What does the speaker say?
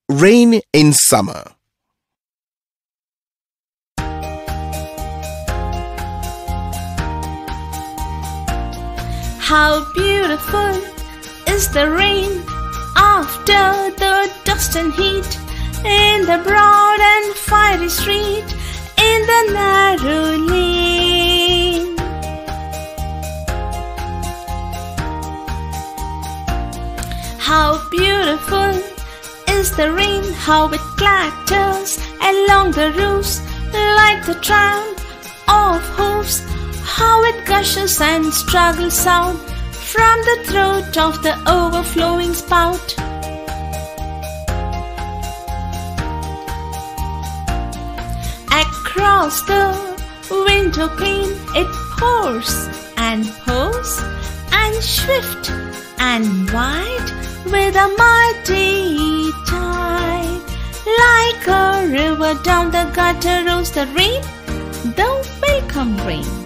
Rain in summer. How beautiful is the rain after the dust and heat, in the broad and fiery street, in the narrow lane. How beautiful is the rain, how it clatters along the roofs like the tramp of hoofs, how it gushes and struggles out from the throat of the overflowing spout. Across the window pane it pours and pours, and swift and wide with a mighty tide. Like a river down the gutter rolls the rain, the welcome rain.